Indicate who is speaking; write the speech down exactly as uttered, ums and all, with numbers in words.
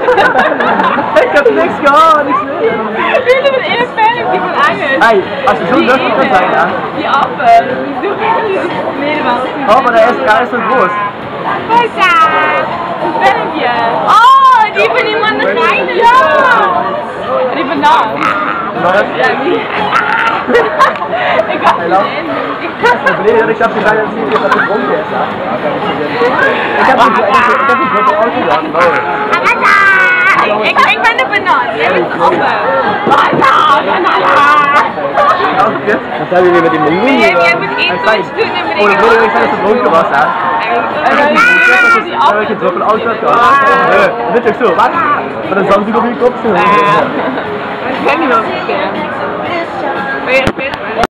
Speaker 1: Ik heb niks gehad, niks meer.
Speaker 2: Jullie zijn één pijn die van Agnes.
Speaker 1: Hey, als je zo nuchter kan zijn, hè.
Speaker 2: Die appen, die doen Nederlands.
Speaker 1: Oh, maar hij is, hij is zo groot.
Speaker 2: Passa! Een filmpje. Oh, die van die mandarijnen. Ja! Die banaan.
Speaker 1: Wat?
Speaker 2: Ja, die. Ik had het in.
Speaker 1: Ik ben ik dacht je bijna zien dat het rond is. Ik heb een grote auto gedaan.
Speaker 2: Ik, ik, ik ben de banaan, jij bent de appen. Banaan, banaan.
Speaker 1: Wat hebben jullie met die miljoen?
Speaker 2: Nee, jij moet één toets doen en
Speaker 1: Oh, ik wilde niet zeggen dat het dronken was, hè? En ik heb een druk een auto gehad. Nee, dat is toch zo, wat? Maar dan zou ik op je kop zo.
Speaker 2: Ik weet niet wat ik vind. Ben je